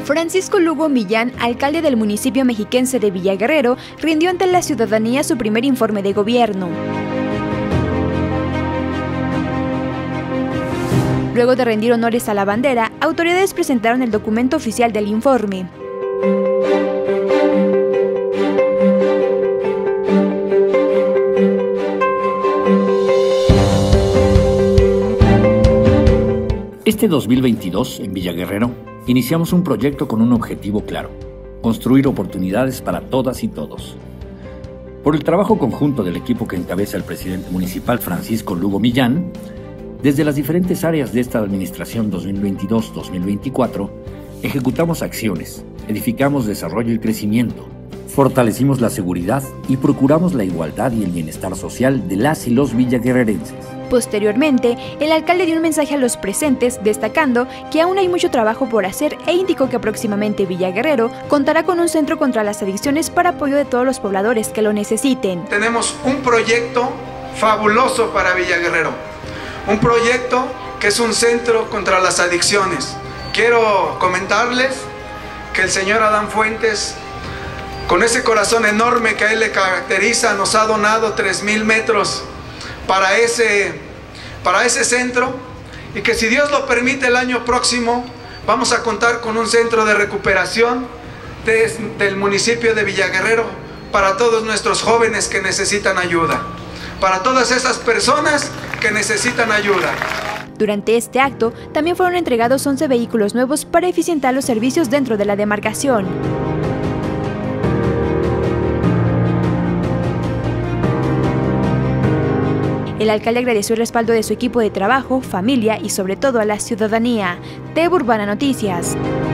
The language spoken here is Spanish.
Francisco Lugo Millán, alcalde del municipio mexiquense de Villa Guerrero, rindió ante la ciudadanía su primer informe de gobierno. Luego de rendir honores a la bandera, autoridades presentaron el documento oficial del informe. Este 2022, en Villa Guerrero, iniciamos un proyecto con un objetivo claro: construir oportunidades para todas y todos. Por el trabajo conjunto del equipo que encabeza el presidente municipal Francisco Lugo Millán, desde las diferentes áreas de esta administración 2022-2024, ejecutamos acciones, edificamos desarrollo y crecimiento, fortalecimos la seguridad y procuramos la igualdad y el bienestar social de las y los villaguerrerenses. Posteriormente, el alcalde dio un mensaje a los presentes destacando que aún hay mucho trabajo por hacer e indicó que próximamente Villa Guerrero contará con un centro contra las adicciones para apoyo de todos los pobladores que lo necesiten. Tenemos un proyecto fabuloso para Villa Guerrero, un proyecto que es un centro contra las adicciones. Quiero comentarles que el señor Adán Fuentes, con ese corazón enorme que a él le caracteriza, nos ha donado 3,000 metros para ese centro, y que si Dios lo permite el año próximo vamos a contar con un centro de recuperación del municipio de Villa Guerrero para todos nuestros jóvenes que necesitan ayuda, para todas esas personas que necesitan ayuda. Durante este acto también fueron entregados 11 vehículos nuevos para eficientar los servicios dentro de la demarcación. El alcalde agradeció el respaldo de su equipo de trabajo, familia y sobre todo a la ciudadanía. TV Urbana Noticias.